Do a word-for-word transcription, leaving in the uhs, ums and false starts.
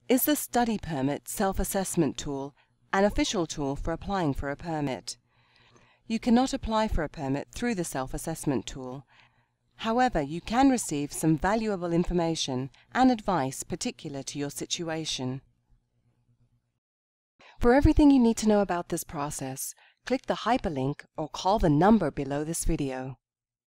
Is the Study Permit Self-Assessment tool an official tool for applying for a permit? You cannot apply for a permit through the Self-Assessment tool. However, you can receive some valuable information and advice particular to your situation. For everything you need to know about this process, click the hyperlink or call the number below this video.